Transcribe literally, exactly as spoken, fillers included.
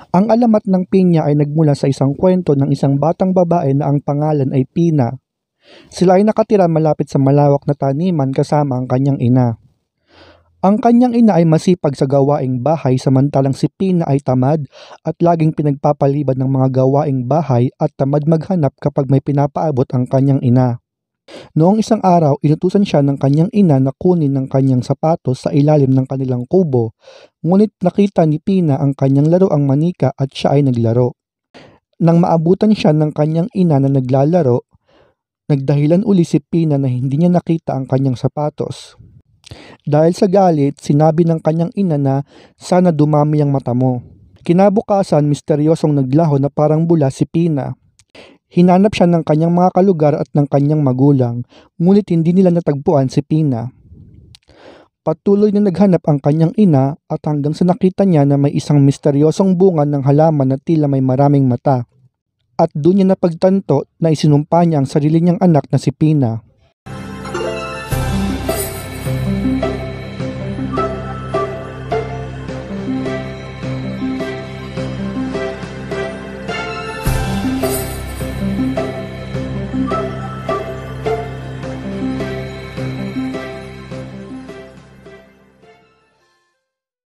Ang alamat ng pinya ay nagmula sa isang kwento ng isang batang babae na ang pangalan ay Pina. Sila ay nakatira malapit sa malawak na taniman kasama ang kanyang ina. Ang kanyang ina ay masipag sa gawaing bahay samantalang si Pina ay tamad at laging pinagpapaliban ng mga gawaing bahay at tamad maghanap kapag may pinapaabot ang kanyang ina. Noong isang araw, inutusan siya ng kanyang ina na kunin ng kanyang sapatos sa ilalim ng kanilang kubo, ngunit nakita ni Pina ang kanyang laroang manika at siya ay naglaro. Nang maabutan siya ng kanyang ina na naglalaro, nagdahilan uli si Pina na hindi niya nakita ang kanyang sapatos. Dahil sa galit, sinabi ng kanyang ina na sana dumami ang mata mo. Kinabukasan, misteryosong naglaho na parang bula si Pina. Hinanap siya ng kanyang mga kalugar at ng kanyang magulang, ngunit hindi nila natagpuan si Pina. Patuloy na naghanap ang kanyang ina at hanggang sa nakita niya na may isang misteryosong bunga ng halaman na tila may maraming mata. At doon niya napagtanto na isinumpa niya ang sarili niyang anak na si Pina.